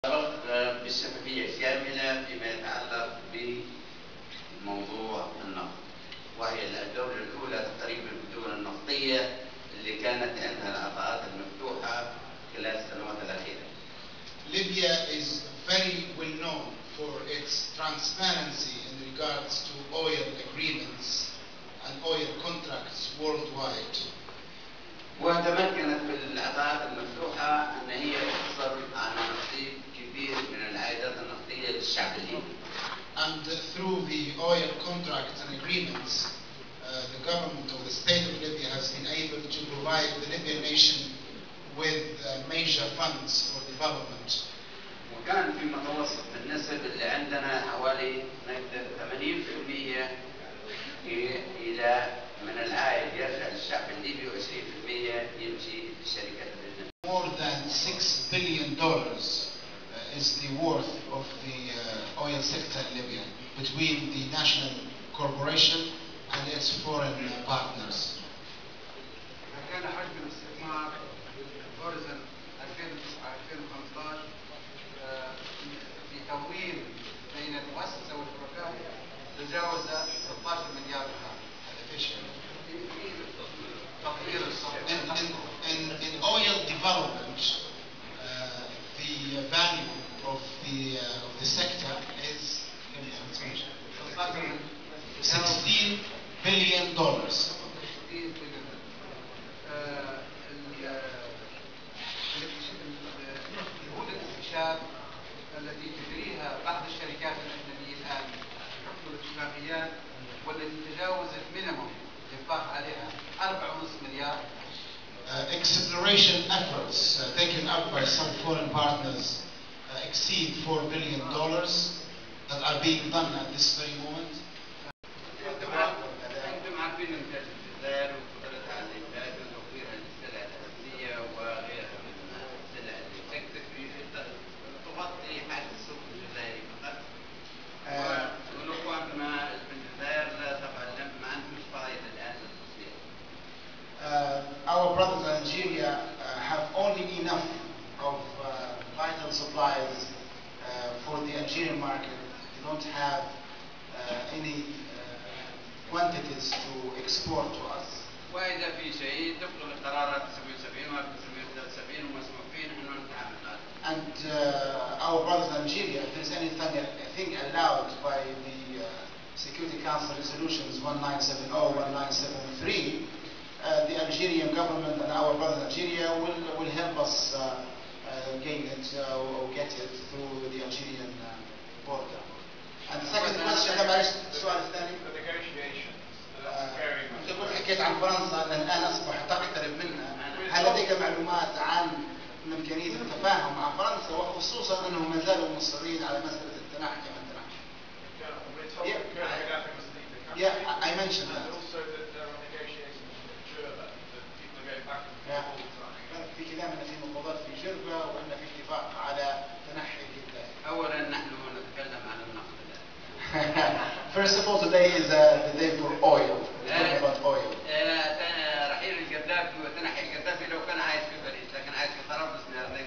بشفافية كاملة فيما يتعلق بموضوع النفط، وهي الدولة الأولى تقريبا بالدول النفطية اللي كانت عندها العطاءات المفتوحة خلال السنوات الأخيرة. Libya is very well known for its transparency in regards to oil agreements and oil contracts worldwide. وتمكنت بالعطاءات المفتوحة أن هي تحصل على نصيب كبير من العائدات النفطية للشعب الليبي. And through the oil contracts and agreements, the government of the state of Libya has been able to provide the Libyan nation with major funds for development. وكان في متوسط النسب اللي عندنا حوالي نقدر 80% إلى من العائد يرجع للشعب الليبي و20% يمشي للشركات الأجنبية. More than $6 billion is the worth of the oil sector in Libya between the national corporation and its foreign partners. كان حجم الاستثمار هوريزون 2009-2015 في تمويل بين المؤسسة والشركاء تجاوز 16 مليار دولار. In oil development, the value of the sector is $16 billion. جهود الاستكشاف التي تجريها بعض الشركات الأجنبية الآن بحكم الاتفاقيات والتي تجاوزت مينيموم الإنفاق عليها 4.5 مليار. Exploration efforts taken up by some foreign partners exceed $4 billion that are being done at this very moment. أنتم عارفين إنتاج الجزائر وقدرتها على الإنتاج وتوفيرها للسلع الأساسية وغيرها من السلع اللي تغطي حاجة السوق الجزائري فقط. والأخوان في الجزائر طبعا ما عندهمش فائدة الآن للتصدير. Our brothers in Algeria have only enough of vital supplies for the Algerian market. They don't have any quantities to export to us. وإذا في شيء طبقا لقرارات 77 و 73 ومسموح فينا أنه نتعامل معه. And our brothers in Algeria, if there is anything allowed by the Security Council resolutions 1970, 1973, the Algerian government and our brothers in Algeria will help us gain it or get it through the Algerian border. And the second question, السؤال الثاني. أنت كنت حكيت عن فرنسا أن الآن أصبح تقترب منها. هل لديك معلومات عن إمكانية التفاهم مع فرنسا وخصوصا أنهم ما زالوا مصرين على مسألة التنحي عن التنحي؟ Yeah, I mentioned that. And also that there are negotiations with Gerba, that people are going back and forth all the time. في كلام أن في مفاوضات في جربة وأن في اتفاق على تنحي القذافي. أولا نحن نتكلم عن النفط الآن. First of all, today is the day for oil. We're talking about oil. رحيل القذافي وتنحي القذافي لو كان عايش في باريس، لكن عايش في طرابلس.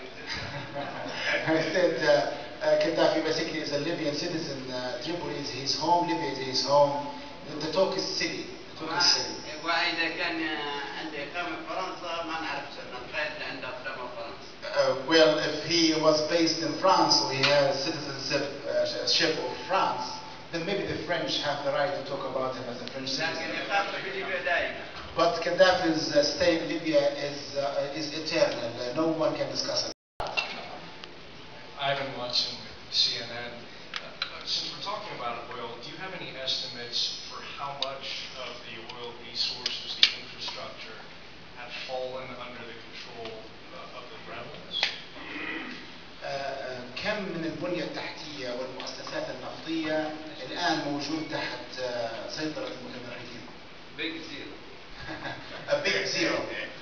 I said Gaddafi basically is a Libyan citizen. Tripoli is his home. Libya is his home. The talk is city. وإذا كان عنده إقامة في فرنسا ما نعرفش نتخيل عنده إقامة في فرنسا. Well, if he was based in France or he has citizenship of France, then maybe the French have the right to talk about him as a French citizen. لكن إقامته في ليبيا دائما. But Gaddafi's stay in Libya is eternal. No one can discuss it. I've been watching CNN. Since we're talking about oil, do you have any estimates for how much of the oil resources, the infrastructure, have fallen under the control of the rebels? كم من البنية التحتية والمؤسسات النفطية الآن موجود تحت سيطرة المتمردين؟ Big zero. A big zero.